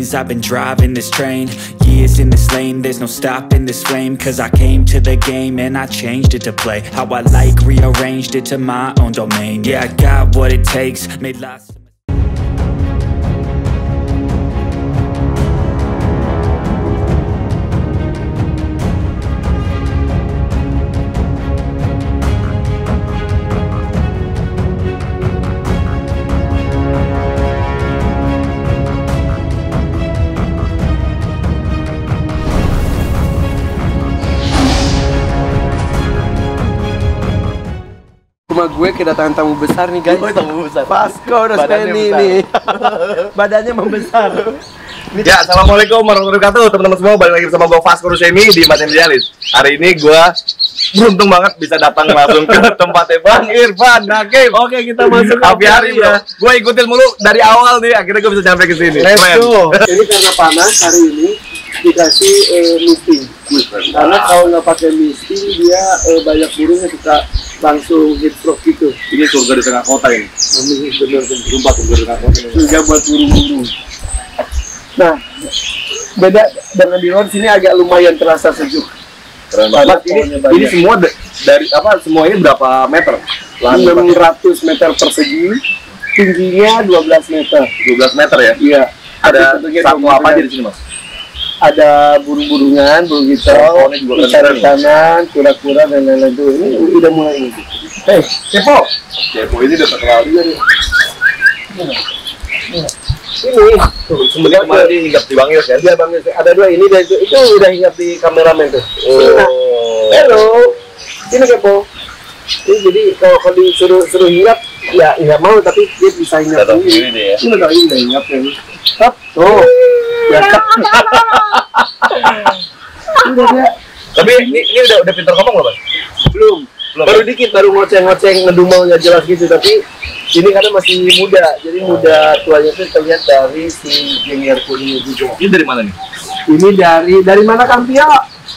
lanes, I've been driving this train. Years in this lane, there's no stopping this flame. Cause I came to the game and I changed it to play how I like, rearranged it to my own domain. Yeah, I got what it takes, made lots of rumah gue kedatangan tamu besar nih guys. Tamu besar. Vasco Rospenny nih. Badannya membesar. Ya, assalamualaikum warahmatullahi wabarakatuh teman-teman semua, balik lagi bersama gue Vasco Rospenny di Maten Dialis. Hari ini gue beruntung banget bisa datang langsung ke tempatnya Bang Irfan Hakim. Oke, kita masuk Happy hari bro. Gue ikutin mulu dari awal nih, akhirnya gue bisa sampai ke sini. Let's go. Ini karena panas hari ini dikasih misting. Karena kalau nggak pakai misting dia banyak burung yang suka langsung heat stroke gitu. Ini surga di tengah kota ini. Bener Sumpah surga di tengah kota ini. Surga buat burung-burung. Nah, beda dengan di luar sini agak lumayan terasa sejuk. Keren banget. Ini semua dari apa? Semua ini berapa meter? 600 meter persegi, tingginya 12 meter. 12 meter ya? Iya. Ada satwa apa aja di sini, Mas? Ada burung-burungan, burung hijau, ikan-ikanan, kura-kura dan lain-lain tuh. Ini udah mulai ini. Hei, Cepo! Cepo ini udah terkenal juga nih. Ini sebenarnya kemarin dia hinggap di Bang Yos kan? Iya Bang Yos, ada dua ini dan itu udah hinggap di kameramen tuh. Oh. Halo, ini Cepo. Ini jadi kalau disuruh hinggap, ya nggak mau tapi dia bisa hinggap sendiri. Ini ya. Ini udah hinggap ya. Hap, tuh. Ya, udah ya. Tapi ini udah pintar ngomong loh, Mas? Belum. Baru dikit, baru ngoceng-ngoceng, ngedumel nggak jelas gitu. Tapi ini karena masih muda, jadi muda tuanya itu terlihat dari si Jengger kuning juga. Ini dari mana nih? Ini dari mana Kang Pio?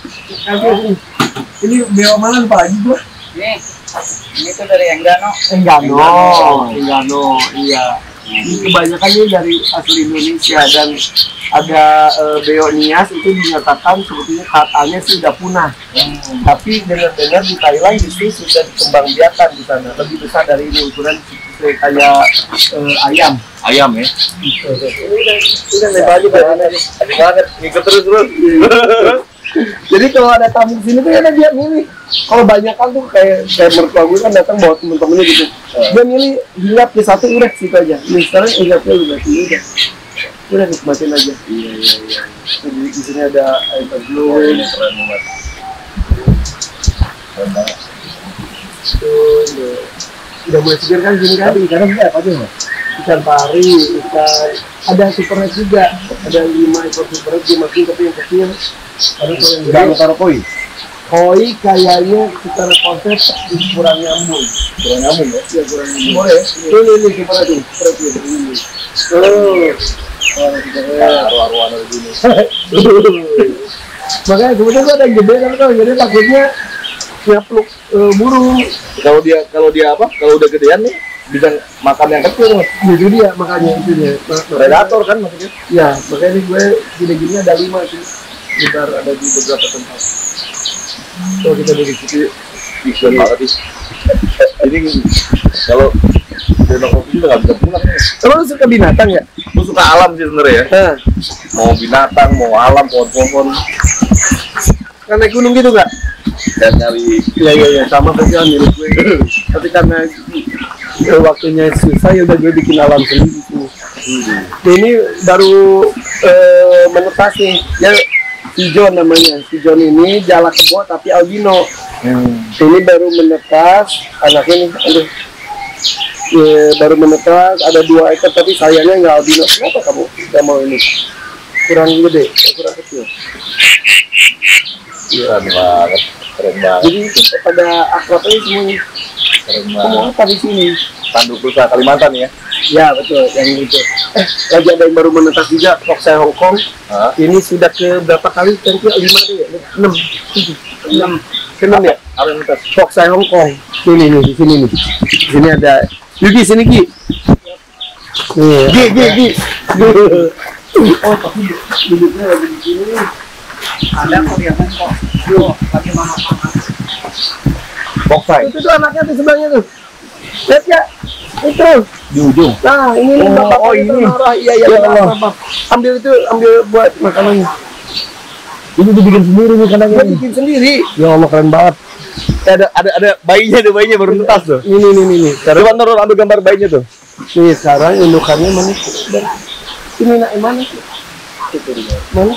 Ini beo mana Pak Haji gua? Ini tuh dari Enggano. Enggano, iya. Ini kebanyakan ini dari asli Indonesia dan ada beo Nias itu dinyatakan sebetulnya katanya sih sudah punah. Tapi dengar-dengar di Thailand justru sudah dikembangbiakan di sana, lebih besar dari ini, ukuran kayak ayam. Ayam ya? Udah lebar aja banget, ngikut terus bro. Jadi kalau ada tamu di sini tuh ya dia milih. Kalau banyakan tuh kayak mertua gue kan datang bawa temen-temennya gitu. Dia milih hinggap di satu udah situ aja. Nih sekarang hinggapnya udah udah nikmatin aja. Iya. Jadi di sini ada air terjun. Keren banget. Keren banget. Udah mulai segar kan sini kan? Ikan apa aja Mas? Ikan pari, ikan ada super red juga. Ada 5 ekor super red dimasukin tapi yang kecil. Ada yang Jangan taruh koi. Koi kayaknya secara konsep kurang nyambung. Kurang nyambung ya? Iya kurang nyambung. Boleh? Ini super red ini. Arwah-arwah dari sini. Makanya kemudian gua ada yang gede kan kalau jadi takutnya nyapluk burung. Kalau dia apa? Kalau udah gedean nih bisa makan yang kecil Mas. Itu dia makanya itunya. Predator kan maksudnya? Ya makanya ini gue gini-gini ada 5 sih. Sebentar ada di beberapa tempat. Kalau kita dari situ Bisa banget sih. Ini kalau denok kopi juga nggak bisa pulang. Emang lu suka binatang ya? Lu suka alam sih sebenarnya ya. Nah, Mau binatang, mau alam, pohon-pohon. kan naik gunung gitu nggak? Dan nyari. Iya sama kerjaan mirip gue. Tapi karena waktunya susah ya udah gue bikin alam sendiri. Ini baru menetas nih. Ya si John namanya. Si John ini jala kebo tapi albino. Ini baru menetas. Anaknya nih, aduh. Baru menetas. Ada 2 ekor tapi sayangnya nggak albino. Kenapa kamu nggak mau ini? Kurang gede, kurang kecil. Keren banget. Jadi pada akrabnya semuanya. Keren Semua banget. apa di sini? Tanduk rusa Kalimantan ya. Ya betul, yang itu. Lagi ada yang baru menetas juga, Foxy Hong Kong. Ini sudah ke berapa kali? Kan 5 deh ya? 6, 7, 6. Ke-6 ya? Apa yang menetas? Foxy Hong Kong. Ini nih, di sini nih. Di sini ada. Yuki, sini Gi. Gi. Oh, tapi duduknya lagi di sini. Ada kok dia kan kok. Yo, lagi mama. Boxai. Itu tuh anaknya tuh sebelahnya tuh. Lihat ya, itu. Di ujung. Nah, ini nih bapak itu marah. Iya, Bapak. Ambil buat makanannya. Ini dibikin sendiri nih kanannya. Dia bikin sendiri. Ya Allah keren banget. Ada bayinya baru netas tuh. Ini. Coba nurun ambil gambar bayinya tuh. Nih sekarang indukannya mana? Ini nak mana? Mana?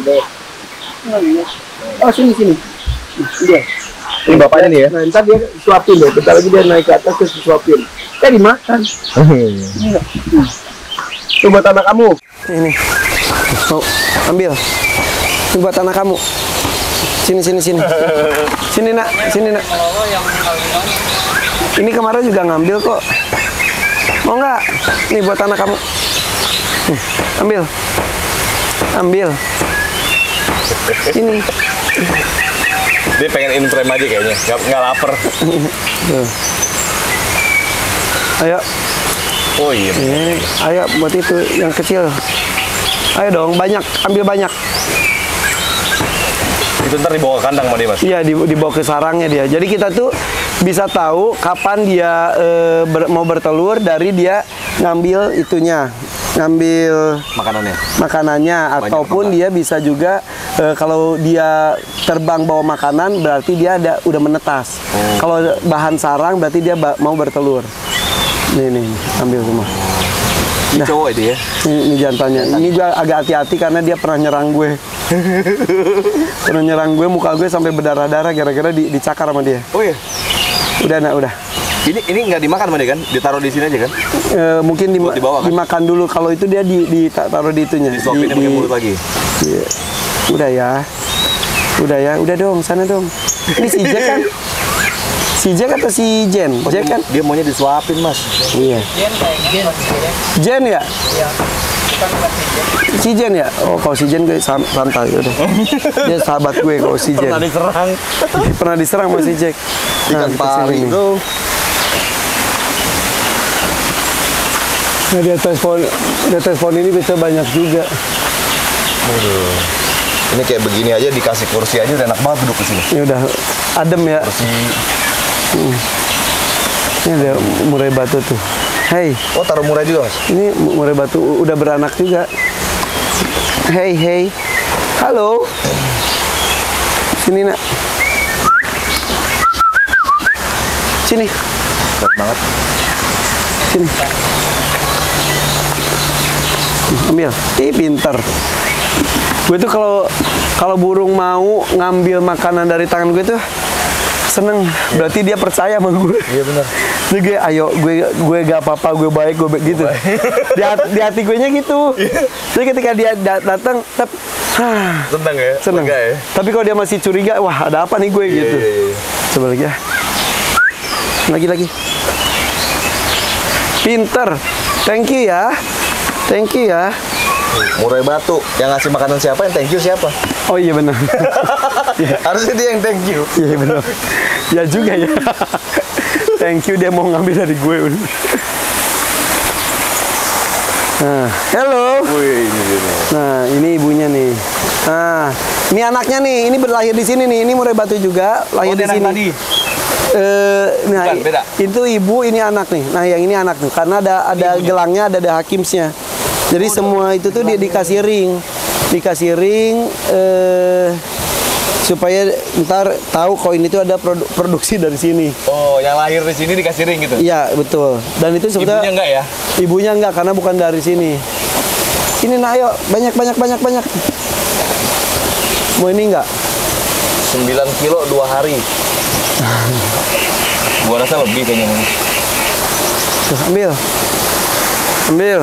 Oh sini. Udah. Ini bapaknya nih ya. Nah, ntar dia suapin deh. Bentar lagi dia naik ke atas terus suapin. Dimakan. Coba anak kamu. Ini. Oh, ambil. Ini buat anak kamu. Sini. Sini nak. Ini kemarin juga ngambil kok. Mau nggak? Nih buat anak kamu. Ambil. Ini. Dia pengen intro aja kayaknya. Nggak lapar. Ayo. Oh iya. Ayo buat itu yang kecil. Ayo dong, ambil banyak. Itu ntar dibawa ke kandang sama dia, Mas? Iya, dibawa ke sarangnya dia. Jadi kita tuh bisa tahu kapan dia mau bertelur dari dia ngambil itunya, ngambil makanannya ataupun dia bisa juga kalau dia terbang bawa makanan berarti dia udah menetas. Kalau bahan sarang berarti dia mau bertelur. Nih, ambil semua. Nah, cowok itu ya? Ini jantannya. Ini juga agak hati-hati karena dia pernah nyerang gue. Muka gue sampai berdarah-darah gara-gara dicakar sama dia. Oh iya? Udah. Ini nggak dimakan sama dia kan? Ditaruh di sini aja kan? Mungkin dibawa, kan? Dimakan dulu. Kalau itu dia ditaruh di itunya. Disuapin pakai mulut lagi. Iya. Udah dong, sana dong. Ini si Jack kan? Si Jack atau si Jen? Jack kan? Dia maunya disuapin, Mas. Iya. Jen ya? Iya. Si Jen ya? Oh, kalau si Jen gue santai udah. Dia sahabat gue kalau si Jen. Pernah diserang sama si Jack. Ikan pari itu. Nah, di atas pohon ini bisa banyak juga. Aduh. Ini kayak begini aja dikasih kursi aja udah enak banget duduk di sini. Ini udah adem ya. Kursi. Ini ada murai batu tuh. Hey. Oh, taruh murai juga, Mas? Ini murai batu udah beranak juga. Hey. Halo. Sini nak. Sini. Keren banget. Sini. Ambil. Pinter. Gue tuh kalau burung mau ngambil makanan dari tangan gue tuh seneng, berarti dia percaya sama gue. Iya benar. Jadi gue, ayo gue gak apa-apa, gue baik gitu. Di hati gue nya gitu. Jadi ketika dia datang, Seneng ya? Seneng. Ya? Tapi kalau dia masih curiga, wah ada apa nih gue gitu. Iya. Coba lagi ya. Lagi. Pinter. Thank you ya. Murai batu. Yang ngasih makanan siapa, yang thank you siapa? Oh iya benar. Harusnya dia yang thank you. Iya benar. Ya juga ya. Thank you, dia mau ngambil dari gue. Nah, hello. Wih, ini dia. Nah, ini ibunya nih. Nah, ini anaknya nih. Ini berlahir di sini nih. Ini murai batu juga, lahir di sini. Tadi. Nah, Bukan, beda. Itu ibu, ini anak nih. Nah, yang ini anak nih. Karena ada gelangnya, ada hakimsnya. Jadi semua itu tuh dia dikasih ring supaya ntar tahu kalau ini tuh ada produksi dari sini. Oh, yang lahir di sini dikasih ring gitu? Iya, betul. Dan itu sebetulnya ibunya enggak ya? Ibunya enggak, karena bukan dari sini. Ini nah, ayo, banyak. Mau ini enggak? 9 kilo 2 hari. Gua rasa lebih kayaknya. Tuh, ambil.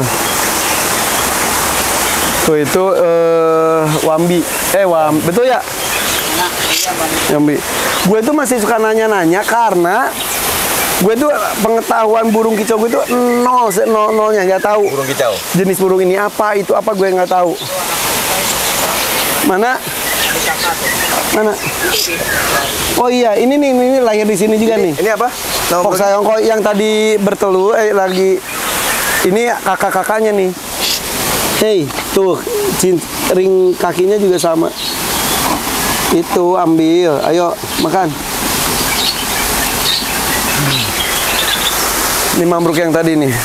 Tuh itu Wambi. Betul ya? Wambi. Gue tuh masih suka nanya-nanya karena gue tuh pengetahuan burung kicau gue tuh nolnya, nggak tahu. Burung kicau. Jenis burung ini apa, itu apa gue nggak tahu. Mana? Oh iya, ini lahir di sini juga nih. Ini apa? Fox Sayongko yang tadi bertelur lagi. Ini kakak-kakaknya nih. Hei, tuh ring kakinya juga sama. Itu ambil, ayo makan. Ini mambruk yang tadi nih.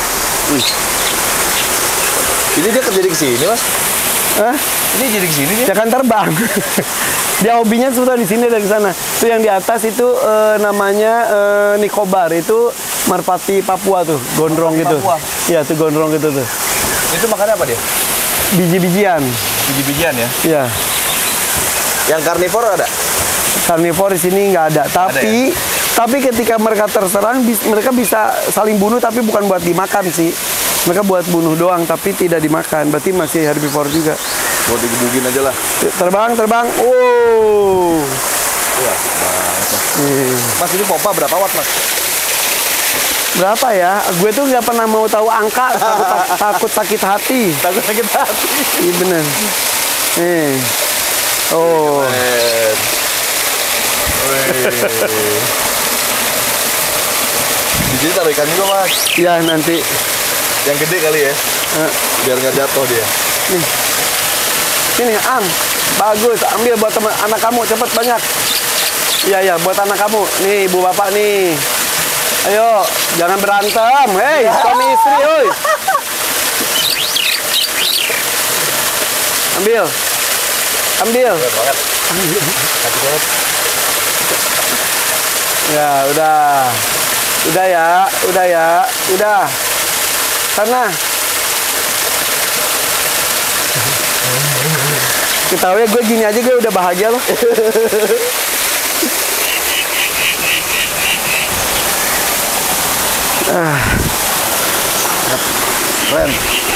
Ini dia kerja di sini, Mas? Hah? Ini jadi ke sini dia? Dia kan terbang. Dia hobinya sudah di sini dan di sana. Itu yang di atas itu namanya Nicobar. Itu merpati Papua tuh, gondrong gitu. Iya, tuh gondrong gitu tuh. Itu makannya apa dia? Biji-bijian. Biji-bijian ya? Iya. Yang karnivor ada? Karnivor di sini nggak ada. Tapi ketika mereka terserang, mereka bisa saling bunuh, tapi bukan buat dimakan sih. Mereka buat bunuh doang, tapi tidak dimakan. Berarti masih herbivore juga. Buat digebugin aja lah. Terbang. Oh. Wah, Mas, ini pompa berapa watt, Mas? Berapa ya? Gue tuh nggak pernah mau tahu angka, takut sakit hati. Takut sakit hati. Iya bener. Oh. Di sini taruh ikan juga, Mas. Ya nanti. Yang gede kali ya? Biar nggak jatuh dia. Nih. Ini Ang, bagus. Ambil buat teman anak kamu, cepet banyak. Iya, buat anak kamu. Nih, ibu bapak nih. Ayo, jangan berantem. Hei, suami istri, oi. Ambil. Ya, udah. Udah ya. Sana. Ketahui gue gini aja gue udah bahagia loh. Keren.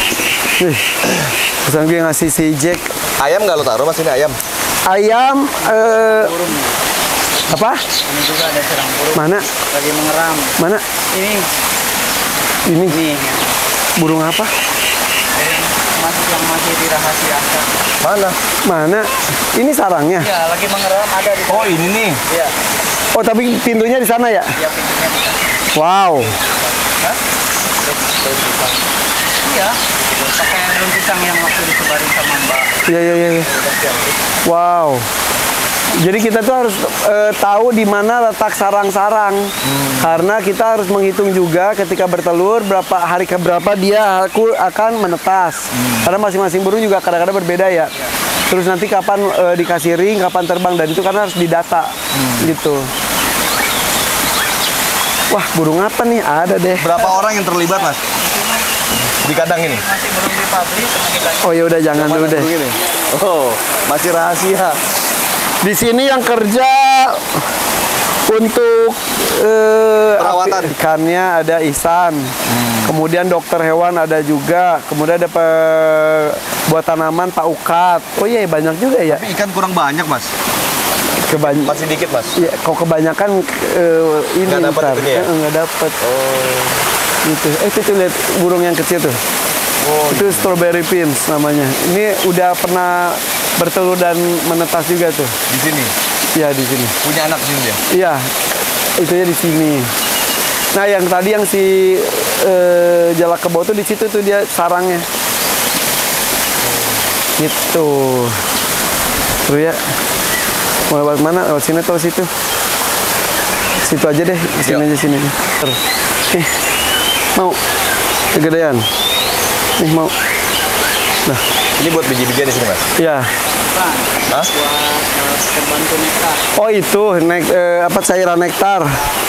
Pesan gue ngasih si Jack. Ayam nggak lo taruh, Mas? Ini ayam. Ayam apa? Ini juga ada serang burung. Mana? Lagi mengeram. Mana? Ini. Burung apa? Yang masih dirahasiakan. Mana? Ini sarangnya. Ya, lagi mengeram ada di. Oh, ini nih. Iya. Oh, tapi pintunya di sana ya? Iya, pintunya di sana. Wow. Hah? Iya. Pakai daun pisang yang waktu disebarin sama Mbak. Iya. Wow. Jadi kita tuh harus tahu di mana letak sarang-sarang, karena kita harus menghitung juga ketika bertelur berapa hari keberapa dia akan menetas. Karena masing-masing burung juga kadang-kadang berbeda ya. Terus nanti kapan dikasih ring, kapan terbang, dan itu karena harus didata gitu. Wah, burung apa nih? Ada deh. Berapa orang yang terlibat, Mas? Di kandang ini? Masih belum dipublish. Oh ya udah, jangan dulu deh. Oh, masih rahasia. Di sini yang kerja untuk perawatan ikannya ada Ihsan. Kemudian dokter hewan ada juga. Kemudian ada buat tanaman Pak Ukat. Oh iya, banyak juga ya. Tapi ikan kurang banyak, Mas. Masih dikit, Mas. Iya, kok kebanyakan ini nggak dapat itu ya? Nggak dapat. Oh. Itu. Itu lihat burung yang kecil tuh. Oh, itu strawberry pins namanya. Ini udah pernah bertelur dan menetas juga tuh. Di sini? Iya, di sini. Punya anak di sini dia? Iya, itunya di sini. Nah, yang tadi yang si jalak kebo tuh di situ tuh dia sarangnya. Gitu. Terus ya. Mau lewat mana? Lewat sini atau situ? Situ aja deh. Sini aja, sini. Terus. Nih. Mau kegedean. Nih mau. Nah, ini buat biji-bijian di sini, Mas? Iya. Hah? Buat pembantu nektar. Oh, itu apa cairan nektar.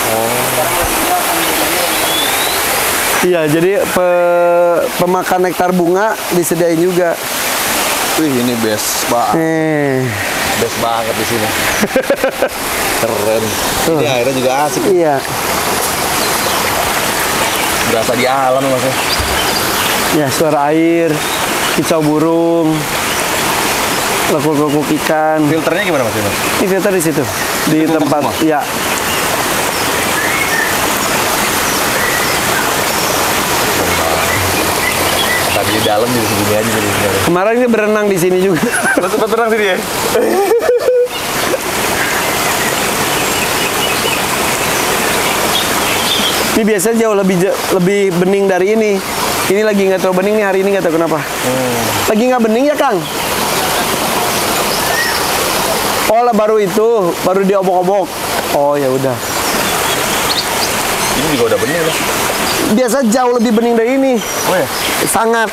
Iya, jadi pemakan nektar bunga disediain juga. Wih, ini best banget. Best banget di sini. Keren. Ini airnya juga asik. Iya. Berasa di alam, Mas. Ya, suara air, kicau burung, lekuk-lekuk ikan. Filternya gimana, Mas? Ini filter di situ, di tempat. Ya. Tadi di dalam di sini aja jadi. Kemarin dia berenang di sini juga. Lo sempat berenang sini ya? Ini biasanya jauh lebih bening dari ini. Ini lagi nggak terlalu bening nih hari ini, nggak tahu kenapa. Lagi nggak bening ya Kang? Oh lah baru diobok-obok. Oh ya udah. Ini juga udah bening lah. Biasa jauh lebih bening dari ini. Oh ya? Sangat.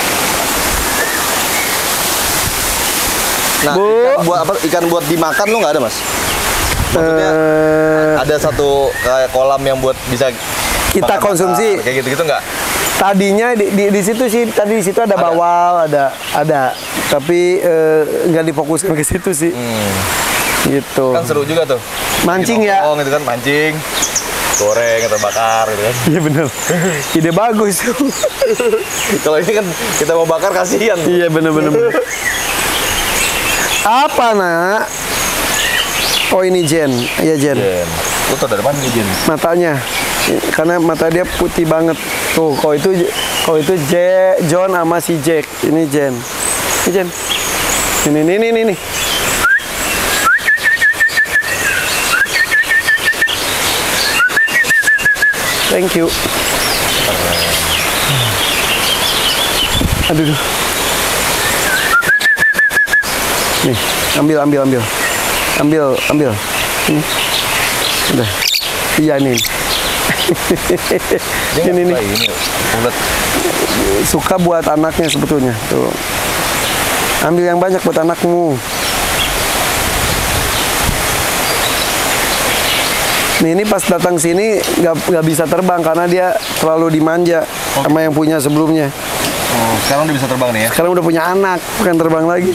Nah, Bu. ikan buat dimakan lo nggak ada, Mas? Maksudnya ada satu kayak kolam yang buat bisa kita konsumsi. Kayak gitu-gitu nggak? Tadinya di situ sih, tadi di situ ada bawal, ada. Tapi nggak difokuskan ke situ sih. Gitu. Kan seru juga tuh. Mancing ya. Oh, gitu kan mancing. Goreng atau bakar gitu kan. Iya bener. Ide bagus. Kalau ini kan kita mau bakar kasihan. Iya bener. Apa nak? Oh ini Jen. Iya Jen. Lu tau dari mana nih Jen? Matanya. Karena mata dia putih banget. Tuh, kalau itu John sama si Jack. Ini Jen. Ini Jen. Ini. Thank you. Aduh. Nih, ambil. Ini. Udah. Iya nih. Ini. Ulet. Suka buat anaknya sebetulnya. Tuh. Ambil yang banyak buat anakmu. Nih, ini pas datang sini nggak bisa terbang karena dia terlalu dimanja sama yang punya sebelumnya. Oh, sekarang udah bisa terbang nih ya? Sekarang udah punya anak, bukan terbang lagi.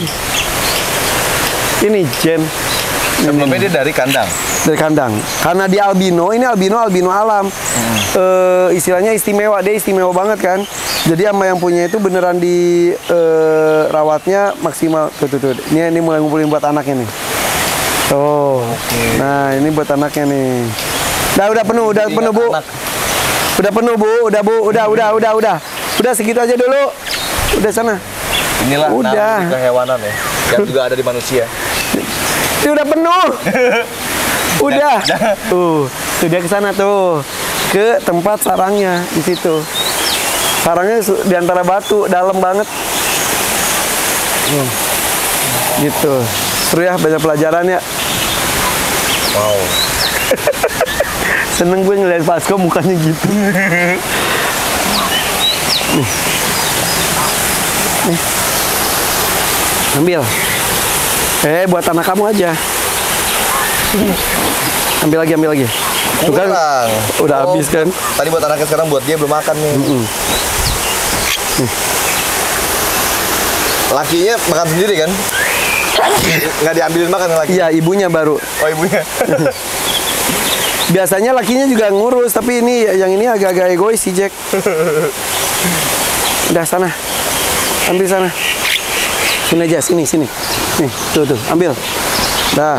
Ini Jen. Sebelumnya dia dari kandang? Dari kandang. Karena dia albino, ini albino alam. Istilahnya istimewa, dia istimewa banget kan. Jadi sama yang punya itu beneran di rawatnya maksimal. Tuh. Ini mulai ngumpulin buat anaknya nih. Tuh. Nah, ini buat anaknya nih. Udah penuh Bu. Udah penuh Bu, udah. Udah segitu aja dulu. Udah sana. Inilah udah. Kehewanan ya. Yang juga ada di manusia. Ini udah penuh. Udah. Tuh dia ke sana tuh. Ke tempat sarangnya di situ. Sarangnya di antara batu, dalam banget. Gitu. Seru ya, banyak pelajaran ya. Wow. Seneng gue ngeliat Vasco mukanya gitu. Nih. Ambil. Buat anak kamu aja. Ambil lagi. Tuh kan, udah habis kan. Tadi buat anaknya, sekarang buat dia belum makan nih. Lakinya makan sendiri kan? Nggak diambilin makan laki? Iya, ibunya baru. Oh, ibunya. Biasanya lakinya juga ngurus, tapi yang ini agak-agak egois si Jack. Udah sana. Ambil sana. Sini aja, sini. Nih, tuh, ambil. Dah.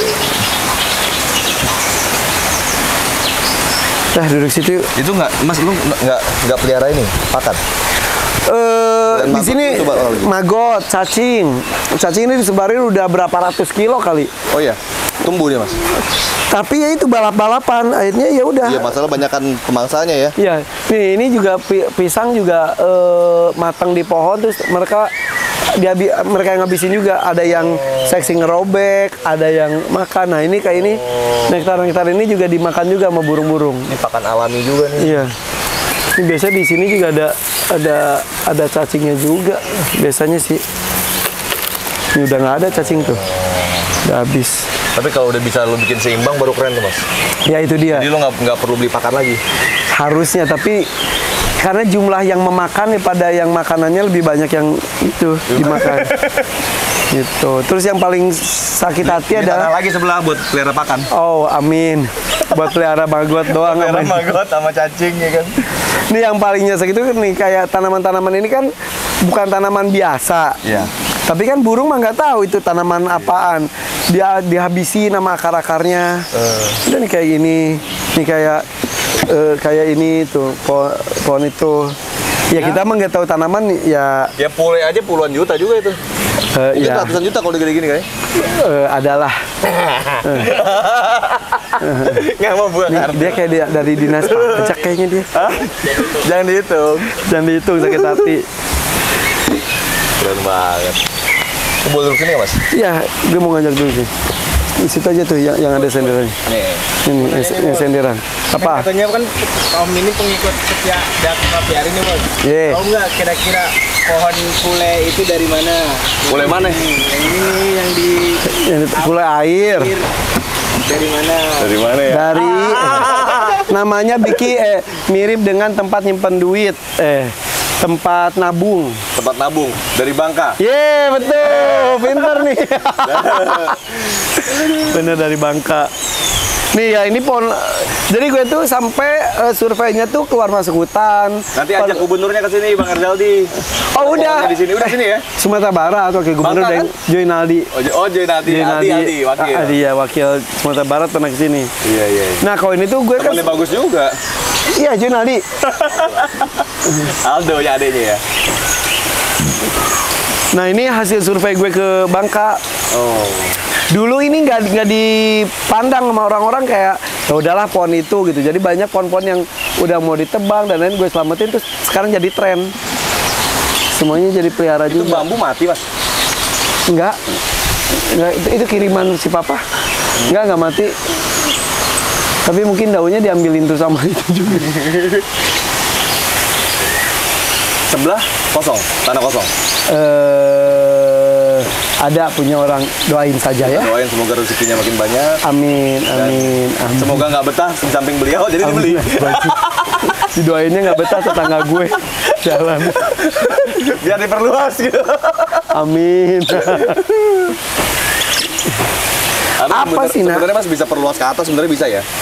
Dah, duduk situ. Itu Mas, lu nggak pelihara ini, pakan? Di sini maggot, cacing ini disebarin udah berapa ratus kilo kali. Oh iya, tumbuh dia Mas. Tapi ya itu balap-balapan, akhirnya ya udah. Iya, masalah banyakan pemangsanya ya. Iya, nih ini juga pisang juga matang di pohon, terus mereka yang ngabisin juga. Ada yang seksi ngerobek, ada yang makan. Nah ini kayak ini nektar ini juga dimakan juga sama burung-burung. Ini pakan alami juga nih. Iya. Ini biasanya di sini juga ada cacingnya juga biasanya sih. Ini udah nggak ada cacing tuh, udah habis. Tapi kalau udah bisa lo bikin seimbang baru keren tuh Mas. Ya itu dia. Jadi lo nggak perlu beli pakan lagi. Harusnya, tapi karena jumlah yang memakan pada yang makanannya lebih banyak yang itu dimakan. Gitu. Terus yang paling sakit hati adalah lagi sebelah buat pelihara pakan. Oh, amin. Buat pelihara maggot doang. Pelihara maggot sama cacing ya kan. Ini yang paling nyesek itu nih, kayak tanaman-tanaman ini kan bukan tanaman biasa. Iya. Tapi kan burung mah nggak tahu itu tanaman apaan. Dia dihabisi nama akar-akarnya. Udah nih kayak gini. Nih kayak ini tuh pohon itu. Ya kita mah nggak tahu tanaman ya. Ya pule aja puluhan juta juga itu. Mungkin Ya. ratusan juta kalau gede gini kayaknya. Adalah. Nggak mau buang. Dia kayak dari dinas pajak kayaknya dia. Jangan dihitung. Jangan dihitung sakit hati. Keren banget. Boleh duduk sini nggak, Mas? Iya, gue mau ngajak dulu sih. Di situ aja tuh yang ada senderannya. Nih. Ini senderan. Apa? Katanya kan Om ini pengikut setia Dapi nih, Bos. Iya. Tahu nggak kira-kira pohon pule itu dari mana? Boleh mana? Yang ini yang di Yang pula air. dari mana? Dari mana ya? Dari namanya Biki mirip dengan tempat nyimpen duit. Tempat nabung. Tempat nabung dari Bangka. Betul, pinter nih. Bener dari Bangka. Nih ya ini pohon. Jadi gue tuh sampai surveinya tuh keluar masuk hutan. Nanti ajak gubernurnya ke sini, Bang Erzaldi. Oh udah. Di sini, udah sini ya. Sumatera Barat wakil gubernur Bangka, dan Joinaldi. Oh, Joinaldi, wakil. Adi ya wakil Sumatera Barat pernah kesini. Iya. Nah kalau ini tuh gue kan. Temennya bagus juga. Iya Joinaldi. Aldo ya adanya ya. Nah ini hasil survei gue ke Bangka. Oh. Dulu ini nggak dipandang sama orang-orang kayak ya udahlah pohon itu gitu. Jadi banyak pohon-pohon yang udah mau ditebang dan lain gue selamatin terus sekarang jadi tren. Semuanya jadi pelihara Itu juga. bambu mati, Mas. Enggak, itu kiriman si papa. Enggak mati. Tapi mungkin daunnya diambilin tuh sama itu juga. Sebelah kosong, tanah kosong. Ada punya orang, doain saja ya. Doain semoga rezekinya makin banyak. Amin. Semoga nggak betah di samping beliau jadi dibeli. Didoainnya nggak betah tetangga gue jalan. Biar diperluas gitu. Amin. Apa sih, Nak? Sebenarnya Mas bisa perluas ke atas, sebenarnya bisa ya.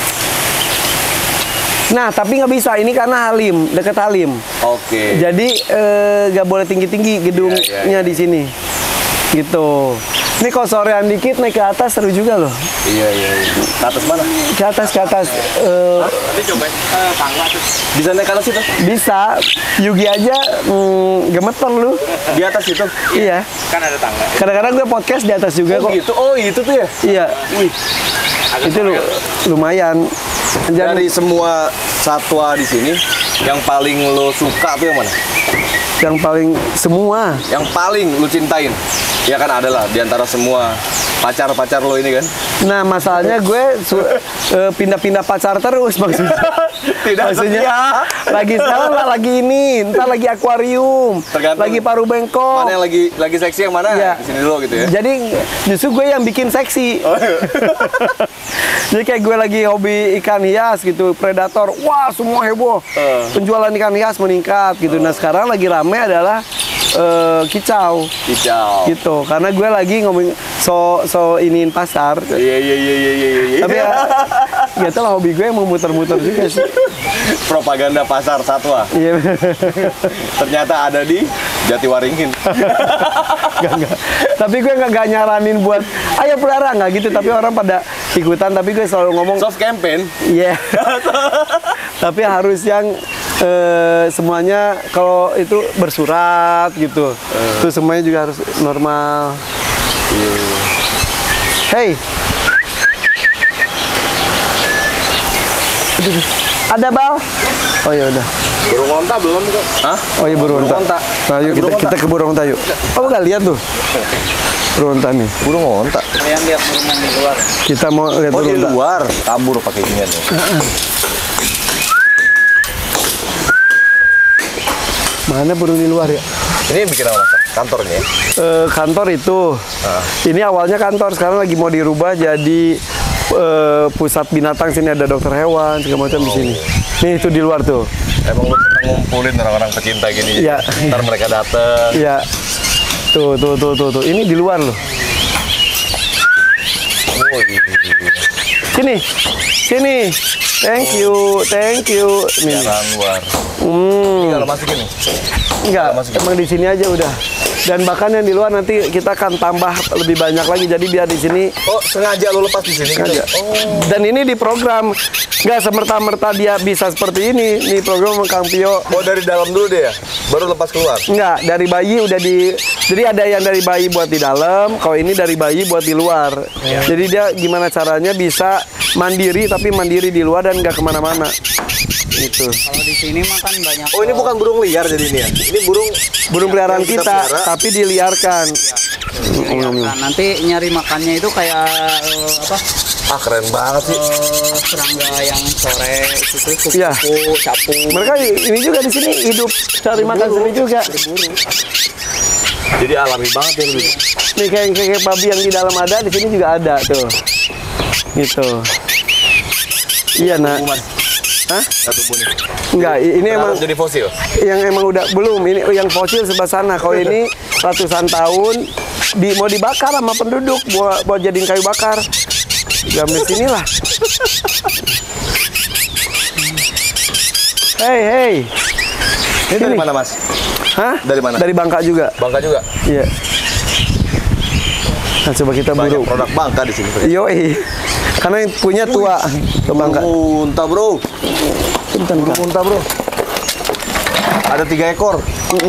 Nah, tapi nggak bisa. Ini karena Halim, dekat Halim. Oke. Jadi nggak boleh tinggi-tinggi gedungnya Iya. di sini. Gitu. Ini kalau sorean dikit naik ke atas seru juga loh. Iya. Ke atas mana? Ke atas. Nanti cobain tangga tuh. Bisa naik ke atas itu? Bisa. Yugi aja gemeter lu. Di atas itu? Iya. Kan ada tangga. Kadang-kadang gue podcast di atas juga kok. Gitu. Oh, itu tuh ya? Iya. Itu lumayan. Dari semua satwa di sini, yang paling lo suka tuh yang mana? Yang paling semua. Yang paling lo cintain? Ya kan ada lah, di antara semua pacar-pacar lo ini kan? Nah, masalahnya gue pindah-pindah pacar terus maksudnya. Maksudnya lagi sekarang lah lagi ini, ntar lagi akuarium, Tergantung lagi paru bengkok. Mana yang lagi seksi yang mana? Iya. Di sini dulu gitu ya. Jadi justru gue yang bikin seksi. Jadi kayak gue lagi hobi ikan hias gitu, predator. Wah, semua heboh. Penjualan ikan hias meningkat gitu. Nah, sekarang lagi rame adalah kicau. Gitu. Karena gue lagi ngomong so iniin pasar. Iya. Tapi ya gitu lah hobi gue yang memutar-mutar juga sih. Propaganda pasar satwa. Iya. Ternyata ada di Jatiwaringin. Enggak. Tapi gue nggak nyaranin buat ayo pelihara nggak gitu. Tapi orang pada ikutan. Tapi gue selalu ngomong Soft campaign. iya. Tapi harus yang semuanya kalau itu bersurat gitu. Terus semuanya juga harus normal. Hey. Ada bal? Oh ya udah. Burung onta belum kok. Hah? Oh iya burung onta. Nah, yuk kita ke burung onta yuk. Oh nggak lihat tuh. Burung onta nih. Burung onta. Kalian lihat burung di luar. Kita mau lihat Oh di burung onta. luar, kabur pakai inian nih. Mana burung di luar ya? Ini bikin apa Mas? Kantornya ya? Kantor itu. Ini awalnya kantor, sekarang lagi mau dirubah jadi pusat binatang. Sini ada dokter hewan segala macam di sini. Nih itu di luar tuh. Emang lu seneng ngumpulin orang-orang pecinta gini. Iya. Ntar mereka dateng. Iya. Tuh. Ini di luar loh. Oh, iya. Sini. Thank you. Nih. Jalan luar. Hmm. Kalau masukin nih. Enggak, Masukin. emang di sini aja udah. Dan bahkan yang di luar nanti kita akan tambah lebih banyak lagi. Jadi biar di sini. Oh, sengaja lu lepas di sini gitu. Dan ini diprogram, nggak semerta-merta dia bisa seperti ini. Ini program Kang Pio. Oh, dari dalam dulu deh ya, baru lepas keluar. Nggak, dari bayi udah jadi ada yang dari bayi buat di dalam, kalau ini dari bayi buat di luar. Jadi dia gimana caranya bisa mandiri tapi mandiri di luar dan nggak kemana-mana. Gitu. Kalau di sini mah kan banyak. Oh, ini bukan burung liar jadi ini ya? Ini Burung peliharaan yang kita, pelihara. tapi diliarkan. Nah, nanti nyari makannya itu kayak apa? Ah, keren banget sih. Serangga yang sore itu Iya. sapu. Mereka ini juga di sini hidup cari makan sendiri juga. Jadi alami banget ya lu. Nih kayak babi yang di dalam ada, di sini juga ada tuh. Gitu. Iya, nak. Hah? Nggak tumbuh nih. Enggak, ini emang Jadi fosil. yang emang udah belum. Ini yang fosil sebelah sana. Kalau ini ratusan tahun mau dibakar sama penduduk buat jadiin kayu bakar. Gambar sini lah. Hey. Ini dari mana, Mas? Hah? Dari mana? Dari Bangka juga. Bangka juga. Iya. Nah, coba kita Banyak buru. produk Bangka di sini. Yoi. Karena yang punya tua ke Bangka. Unta, Bro. Burung unta, Bro. Ada 3 ekor.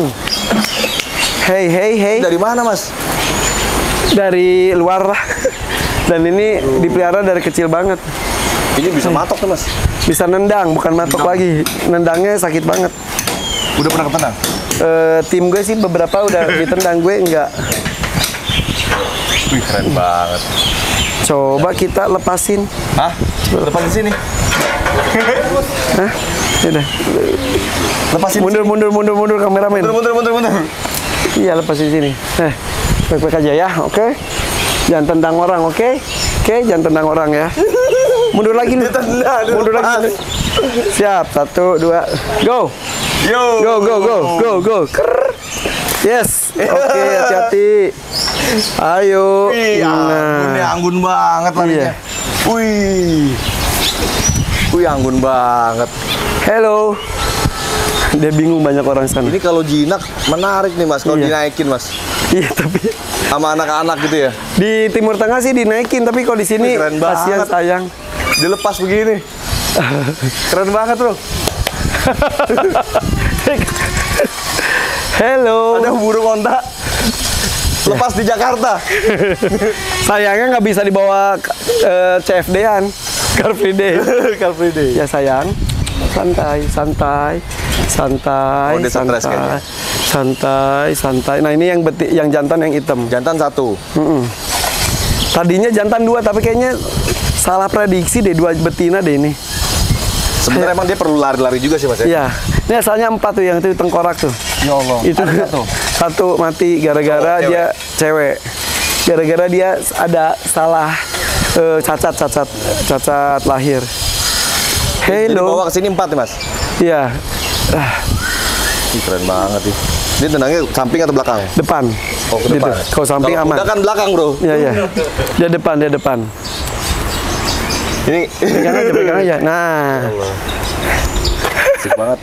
Hey. Dari mana, Mas? Dari luar lah. Dan ini dipelihara dari kecil banget. Ini bisa matok tuh, Mas. Bisa nendang, bukan matok lagi. Nendangnya sakit banget. Udah pernah ketendang? Tim gue sih beberapa udah ditendang, gue enggak. Wih, keren banget. Coba kita lepasin. Hah? Lepas di sini. Hah? Udah. Lepasin. Mundur kameramen. Mundur. Iya, lepasin di sini. Baik-baik aja ya, oke? Jangan tendang orang, oke? Oke, jangan tendang orang ya. Mundur lagi lu. Mundur lagi. Siap, 1, 2, go. Yo. Go. Krrr. Yes. Oke, hati-hati. Ayo. Wih, anggun banget larinya. Iya. Wih, anggun banget. Hello. Dia bingung banyak orang sana. Ini kalau jinak menarik nih, Mas. Kalau Iya. dinaikin, Mas. Iya, tapi Sama anak-anak gitu ya. di Timur Tengah sih dinaikin, tapi kalau di sini Wih, keren kasihan banget. sayang. Dilepas begini. Keren banget, Bro. Hello. Ada burung onta lepas di Jakarta. Sayangnya nggak bisa dibawa CFD-an. Car Free Day. Car Free Day. Ya sayang. Santai. Oh, dia stres kayaknya. Santai. Nah, ini yang jantan yang hitam. Jantan 1. Tadinya jantan 2, tapi kayaknya salah prediksi deh, 2 betina deh ini. Sebenarnya emang dia perlu lari-lari juga sih, Mas ya. Iya. Ini asalnya 4 tuh yang itu tengkorak tuh. Ya Allah. Itu satu mati gara-gara dia cewek. Gara-gara dia ada salah cacat lahir. Jadi Hello. bawa ke sini 4 nih, Mas. Iya. Ih, keren banget nih. Dia tendangnya samping atau belakang? Depan. Oh, ke depan. Gitu. Kalau samping Kalau aman. kuda kan belakang, Bro. Iya. Dia depan. Ini Pegang aja. Nah. asik banget.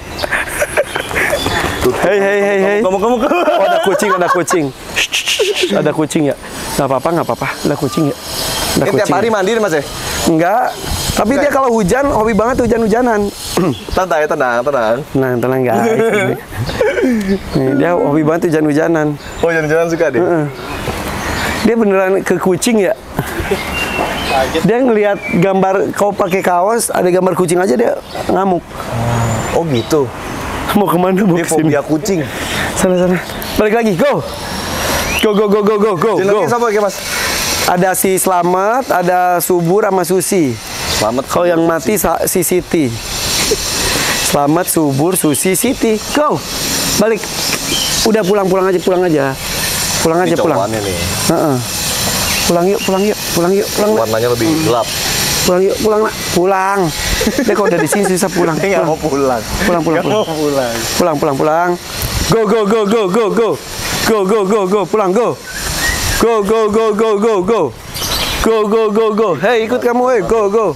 Hey. Kamu. Oh, ada kucing. Shh. Ada kucing ya? Nggak apa-apa. Ada kucing ya? Ada Ini tiap hari mandi nih, Mas ya? Enggak. Tapi dia kalau hujan, hobi banget hujan-hujanan. Santai, tenang. Tenang guys. Nih, dia hobi banget hujan-hujanan. Oh, jalan-jalan suka deh. Dia beneran ke kucing ya? Dia ngelihat gambar kau pakai kaos, ada gambar kucing aja dia ngamuk. Oh, gitu. Mau kemana? Mau Ini kesini. fobia kucing. Sana. Balik lagi, go. Go. Jenengnya sama kayak, Mas? Ada si Slamet, ada Subur sama Susi. Selamat. Kalau yang mati si Siti. Slamet, Subur, Susi, Siti. Go. Balik. Udah pulang aja. Pulang. Ini cowokannya nih. Heeh. Pulang yuk. Warnanya lebih gelap. Pulang. Dia kalau udah di sini susah pulang. Dia nggak mau pulang. Pulang. Nggak mau pulang. Pulang. Go. Pulang, go. Go. Hey, ikut kamu, go.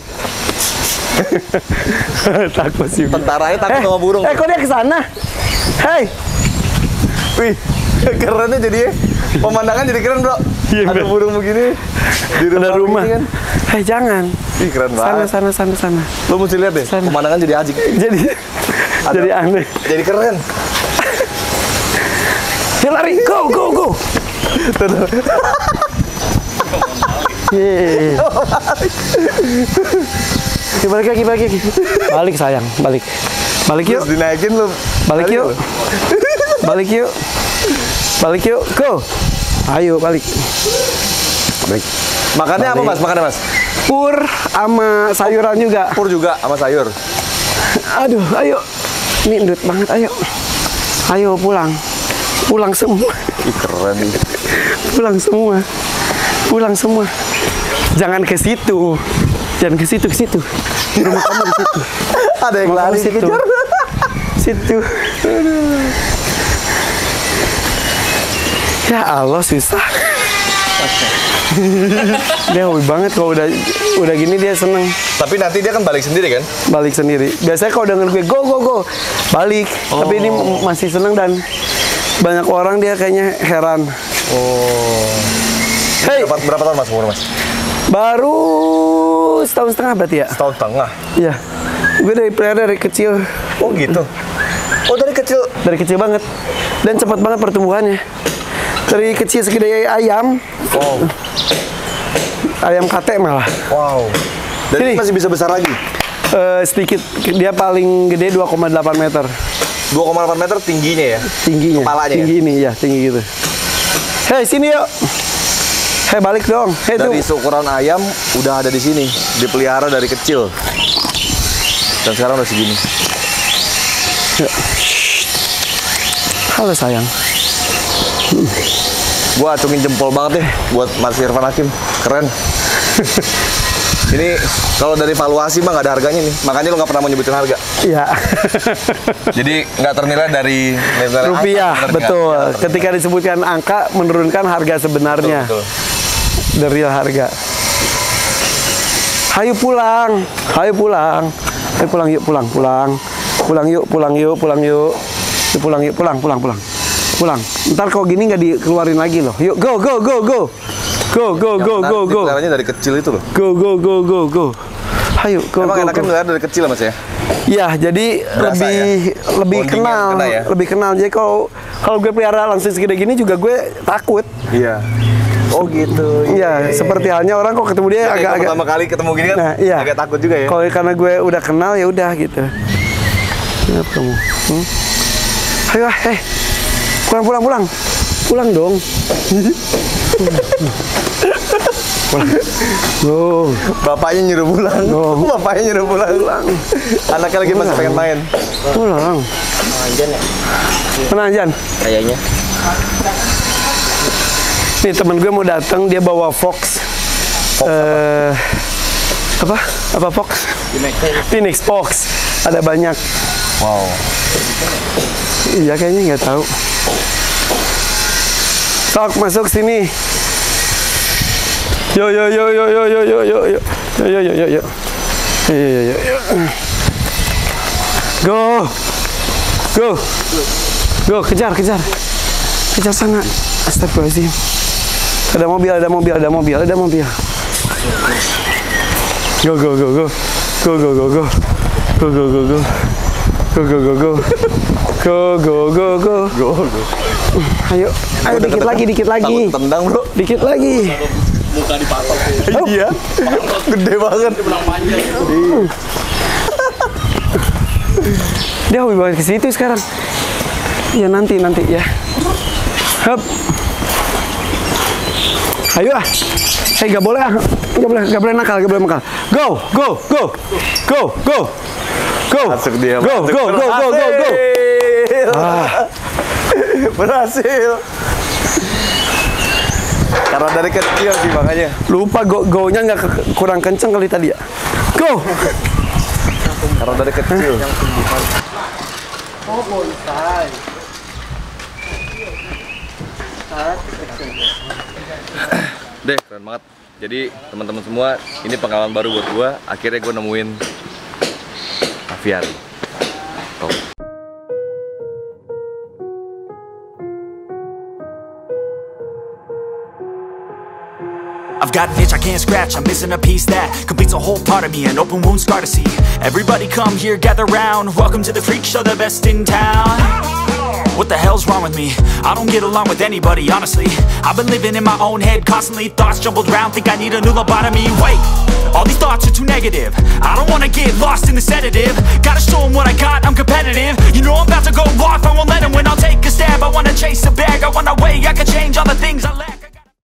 Takut sih. Tentaranya takut sama burung. Kok dia ke sana? Hey. Wih, Kerennya jadi pemandangan jadi keren bro. Iya, Ada bener. burung begini di rumah. begini kan. Jangan. Ih keren banget. Sana. Lo mesti lihat deh, Sana. pemandangan jadi asik. Jadi aneh. Jadi keren. Dia lari, go. Yeay. Balik lagi. Balik sayang, balik yuk. Terus dinaikin lo. Balik yuk, go. Ayo balik. Makannya apa mas? Pur sama sayuran juga. Pur juga sama sayur. Aduh, ayo. Ini endut banget, ayo. Ayo pulang semua. Ih keren nih. Pulang semua. Jangan ke situ. Ke situ. Rumah kamu di situ. Ada yang lari situ. Situ. Ya Allah, susah. Dia hobi banget kalau udah gini dia seneng. Tapi nanti dia kan balik sendiri kan? Balik sendiri. Biasanya kalau denger gue go balik. Tapi ini masih seneng dan banyak orang dia kayaknya heran. Hey, berapa tahun mas umur mas? baru setahun setengah berarti ya? Setahun setengah. Iya. Gue dari kecil. Oh gitu. Oh dari kecil? Dari kecil banget. Dan cepat banget pertumbuhannya. Dari kecil segede ayam. Wow. Ayam kate malah. Wow. Dan Sini. ini masih bisa besar lagi? Sedikit. Dia paling gede 2,8 meter. 2,8 meter tingginya ya? Tingginya. Kepalanya tinggi ya? ini ya, tinggi gitu. Hei, sini yuk. Hei, balik dong. Hei, Dari tuh. seukuran ayam udah ada di sini, dipelihara dari kecil. Dan sekarang udah segini. Halo sayang. Gua acungin jempol banget deh buat Mas Irfan Hakim. Keren. Ini kalau dari valuasi mah nggak ada harganya nih. Makanya lo nggak pernah mau nyebutin harga. Iya. Jadi nggak ternilai dari nilai Rupiah, angka, betul. nggak ternilai. Ketika disebutkan angka, menurunkan harga sebenarnya. Betul. The real harga. Ayo pulang. Ayo pulang. Ayo pulang yuk, pulang. Pulang yuk. Pulang. Ntar kalau gini nggak dikeluarin lagi loh. Yuk, go. Caranya dari kecil itu loh. Go. Ayo, Emang enaknya ngeliat dari kecil mas ya? Iya, jadi Berasa lebih Bondingnya kenal, kena ya? lebih kenal. Jadi kalau gue pelihara langsung segede gini juga gue takut. Iya. Oh gitu. Iya, seperti halnya orang kok ketemu dia Agak agak pertama kali ketemu gini kan, Nah, iya. agak takut juga ya. Kalau karena gue udah kenal ya udah gitu. Kenapa kamu? Ayo, pulang dong. Go. Bapaknya nyuruh pulang. Oh. Bapaknya nyuruh pulang. Anaknya lagi masih pengen main. Pulang. Penanjan. Kayaknya. Nih temen gue mau datang, dia bawa Fox. Apa Fox? Phoenix Fox. Ada banyak. Wow. Iya kayaknya nggak tahu. Sok masuk sini. Yo. Go, kejar sana. Astagfirullahaladzim. Ada mobil. Go. Ayo dikit lagi. Takut tendang bro. Dikit lagi. Muka dipatok. Iya. Gede banget. Dia hobi banget ke situ sekarang. Ya nanti ya. Hup. Ayo ah. Gak boleh nakal. Go. Masuk dia. Go. Berhasil. Karena dari kecil sih makanya. Lupa go-nya nggak kurang kenceng kali tadi ya. Go. Karena dari kecil. Deh, keren banget. Jadi teman-teman semua, ini pengalaman baru buat gua. Akhirnya gua nemuin aviari. Top. I've got an itch I can't scratch, I'm missing a piece that completes a whole part of me, an open wound scar to see. Everybody come here, gather round, welcome to the freak show, the best in town. What the hell's wrong with me? I don't get along with anybody, honestly. I've been living in my own head constantly, thoughts jumbled round, think I need a new lobotomy. Wait, all these thoughts are too negative, I don't wanna get lost in the sedative. Gotta show them what I got, I'm competitive. You know I'm about to go off, I won't let them win, I'll take a stab, I wanna chase a